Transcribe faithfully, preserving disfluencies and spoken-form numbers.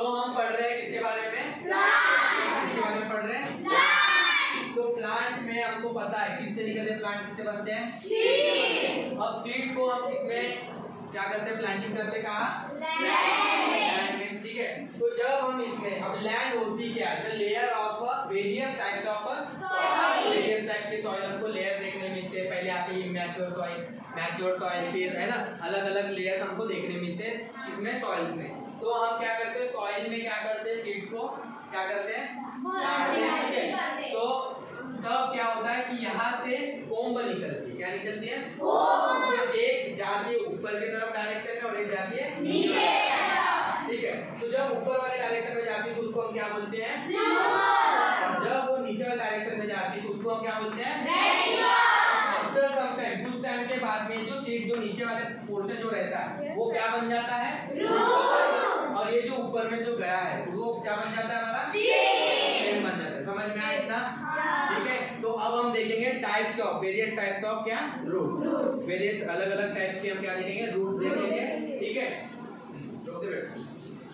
तो हम पढ़ रहे हैं किसके बारे में? किसके बारे में पढ़ रहे हैं? तो प्लांट में हमको पता है किससे निकलते प्लांट किससे बनते हैं? सीड। अब सीड को हम किसमें क्या करते हैं? प्लांटिंग करते कहाँ? लैंड में। ठीक है, तो जब हम इसमें अब लैंड होती क्या है? The layer of various types of soil, various type के सॉइल हमको लेयर देखने मिलते हैं। पहले आते हैं मैच्योर सॉइल, मैच्योर सॉइल फिर है ना अलग अलग लेयर हमको देखने मिलते हैं इसमें सॉइल में। तो हम क्या करते हैं सॉइल में क्या करते हैं? सीड को क्या करते हैं? गाड़ते हैं। तो तब क्या होता है कि यहाँ से कोम्ब निकलती है। क्या निकलती है? कोम्ब। एक जाती है ऊपर की तरफ डायरेक्शन में और एक जाती है नीचे। ठीक है, तो जब ऊपर वाले डायरेक्शन में जाती है तो उसको हम क्या बोलते हैं? और जब वो नीचे वाले डायरेक्शन में जाती है तो उसको हम क्या बोलते हैं? आफ्टर सम टाइम, कुछ टाइम के बाद में जो सीड जो नीचे वाले पोर्शन जो रहता है वो क्या बन जाता है? और ये जो ऊपर में जो गया है वो क्या बन जाता है? हमारा स्टेम बन जाता है। समझ में आया इतना? ठीक है, तो अब हम देखेंगे types of various types of क्या? रूट। वेरियस अलग अलग टाइप्स के हम क्या देखेंगे? रूट देखेंगे। ठीक है, रोक दे बेटा।